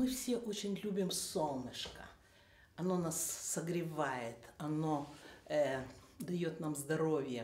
Мы все очень любим солнышко. Оно нас согревает, оно дает нам здоровье.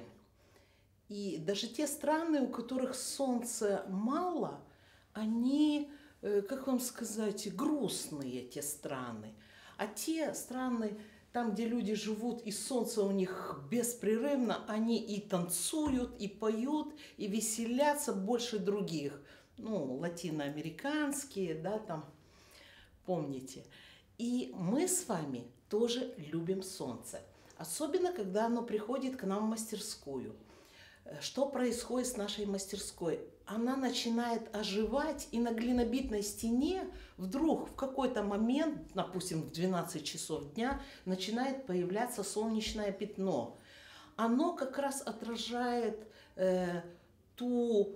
И даже те страны, у которых солнца мало, они, как вам сказать, грустные те страны. А те страны, там, где люди живут, и солнце у них беспрерывно, они и танцуют, и поют, и веселятся больше других. Ну, латиноамериканские, да, там, помните. И мы с вами тоже любим солнце. Особенно, когда оно приходит к нам в мастерскую. Что происходит с нашей мастерской? Она начинает оживать, и на глинобитной стене вдруг в какой-то момент, допустим, в 12 часов дня, начинает появляться солнечное пятно. Оно как раз отражает ту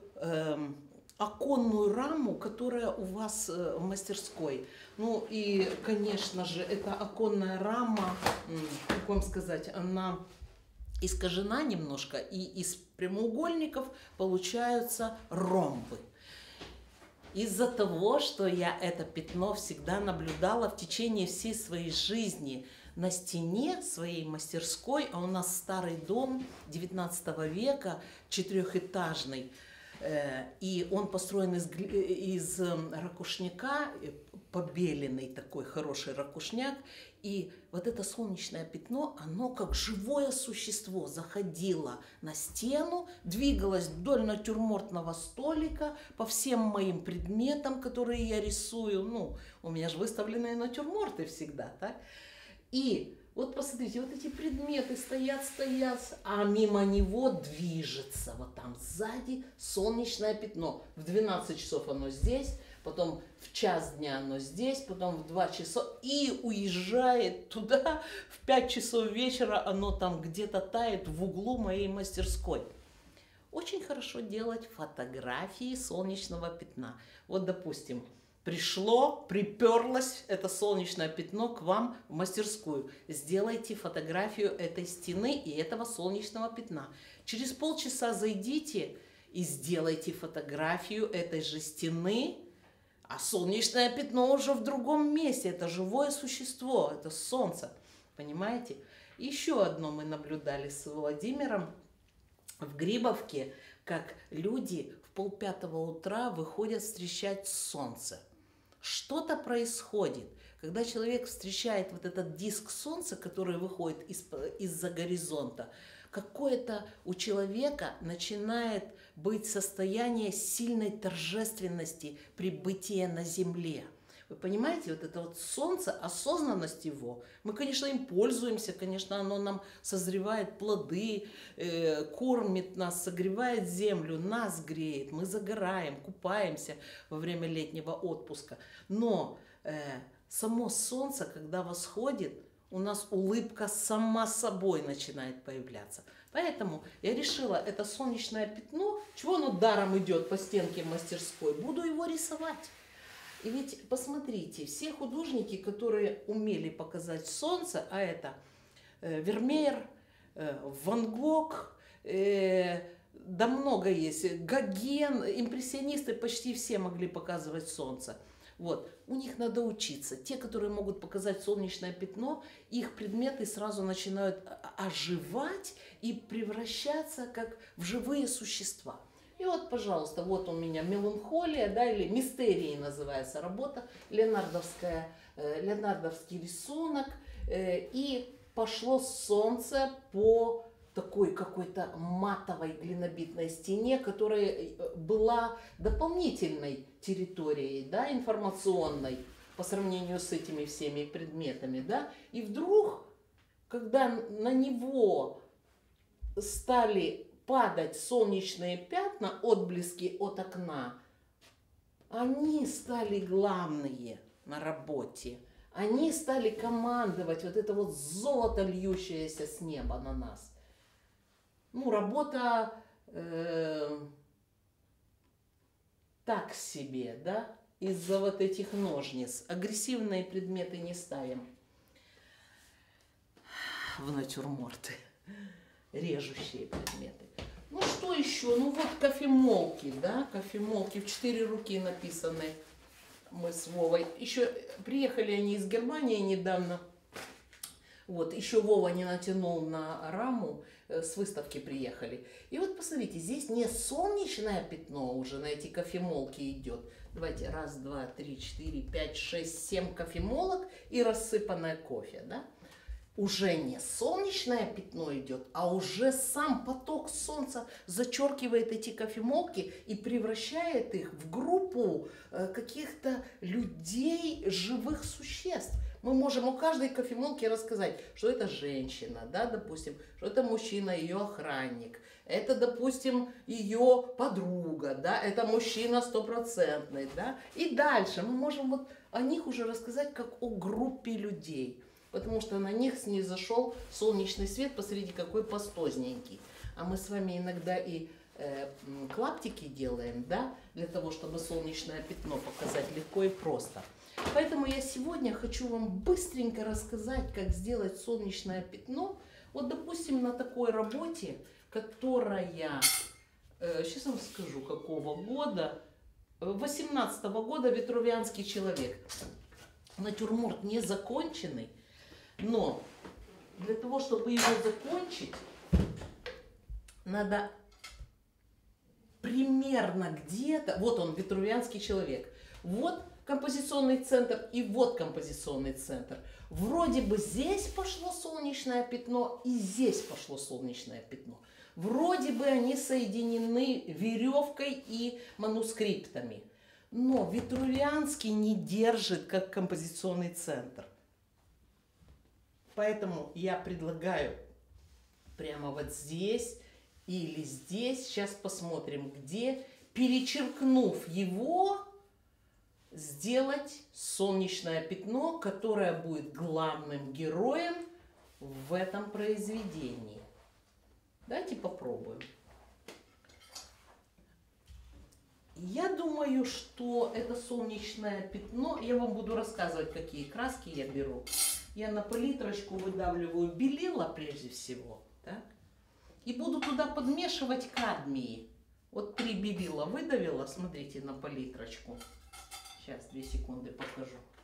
оконную раму, которая у вас в мастерской. Ну и, конечно же, эта оконная рама, как вам сказать, она искажена немножко, и из прямоугольников получаются ромбы. Из-за того, что я это пятно всегда наблюдала в течение всей своей жизни на стене своей мастерской, а у нас старый дом 19 века, четырехэтажный, и он построен из ракушняка, побеленный такой хороший ракушняк, и вот это солнечное пятно, оно как живое существо заходило на стену, двигалось вдоль натюрмортного столика по всем моим предметам, которые я рисую. Ну, у меня же выставленные натюрморты всегда, так? И вот посмотрите, вот эти предметы стоят, а мимо него движется вот там сзади солнечное пятно. В 12 часов оно здесь, потом в час дня оно здесь, потом в 2 часа и уезжает туда, в 5 часов вечера оно там где-то тает в углу моей мастерской. Очень хорошо делать фотографии солнечного пятна. Вот, допустим, приперлось это солнечное пятно к вам в мастерскую. Сделайте фотографию этой стены и этого солнечного пятна. Через полчаса зайдите и сделайте фотографию этой же стены, а солнечное пятно уже в другом месте. Это живое существо, это солнце. Понимаете? Еще одно мы наблюдали с Владимиром в Грибовке, как люди в 4:30 утра выходят встречать солнце. Что-то происходит, когда человек встречает вот этот диск солнца, который выходит из-за горизонта, какое-то у человека начинает быть состояние сильной торжественности прибытия на земле. Вы понимаете, вот это вот солнце, осознанность его, мы, конечно, им пользуемся, конечно, оно нам созревает плоды, кормит нас, согревает землю, нас греет, мы загораем, купаемся во время летнего отпуска. Но само солнце, когда восходит, у нас улыбка сама собой начинает появляться. Поэтому я решила, это солнечное пятно, чего оно даром идет по стенке мастерской, буду его рисовать. И ведь посмотрите, все художники, которые умели показать солнце, а это Вермеер, Ван Гог, да много есть, Гоген, импрессионисты почти все могли показывать солнце. Вот, у них надо учиться. Те, которые могут показать солнечное пятно, их предметы сразу начинают оживать и превращаться как в живые существа. И вот, пожалуйста, вот у меня меланхолия, да, или мистерии называется работа, леонардовский рисунок, и пошло солнце по такой какой-то матовой глинобитной стене, которая была дополнительной территорией, да, информационной по сравнению с этими всеми предметами, да, и вдруг, когда на него стали падать солнечные пятна, отблески от окна, они стали главные на работе. Они стали командовать, вот это вот золото, льющееся с неба на нас. Ну, работа так себе, да, из-за вот этих ножниц. Агрессивные предметы не ставим в натюрморты, режущие предметы. Ну, что еще? Ну, вот кофемолки, да, кофемолки в 4 руки написаны. Мы с Вовой. Еще приехали они из Германии недавно. Вот, еще Вова не натянул на раму, с выставки приехали. И вот посмотрите, здесь не солнечное пятно уже на эти кофемолки идет. Давайте, раз, два, три, четыре, пять, шесть, 7 кофемолок и рассыпанное кофе, да? Уже не солнечное пятно идет, а уже сам поток солнца зачеркивает эти кофемолки и превращает их в группу каких-то людей, живых существ. Мы можем у каждой кофемолки рассказать, что это женщина, да, допустим, что это мужчина, ее охранник, это, допустим, ее подруга, да, это мужчина стопроцентный, да, и дальше мы можем вот о них уже рассказать как о группе людей. Потому что на них снизошел солнечный свет, посреди какой пастозненький. А мы с вами иногда и клаптики делаем, да, для того, чтобы солнечное пятно показать легко и просто. Поэтому я сегодня хочу вам быстренько рассказать, как сделать солнечное пятно. Вот, допустим, на такой работе, которая, сейчас вам скажу, какого года, 18-го года, «Витрувианский человек». Натюрморт не законченный. Но для того, чтобы его закончить, надо примерно где-то... Вот он, «Витрувианский человек». Вот композиционный центр и вот композиционный центр. Вроде бы здесь пошло солнечное пятно и здесь пошло солнечное пятно. Вроде бы они соединены веревкой и манускриптами. Но Витрувианский не держит как композиционный центр. Поэтому я предлагаю прямо вот здесь или здесь, сейчас посмотрим где, перечеркнув его, сделать солнечное пятно, которое будет главным героем в этом произведении. Давайте попробуем. Я думаю, что это солнечное пятно, я вам буду рассказывать, какие краски я беру. Я на палитрочку выдавливаю белила прежде всего, так? И буду туда подмешивать кадмии. Вот 3 белила выдавила, смотрите, на палитрочку. Сейчас, 2 секунды покажу.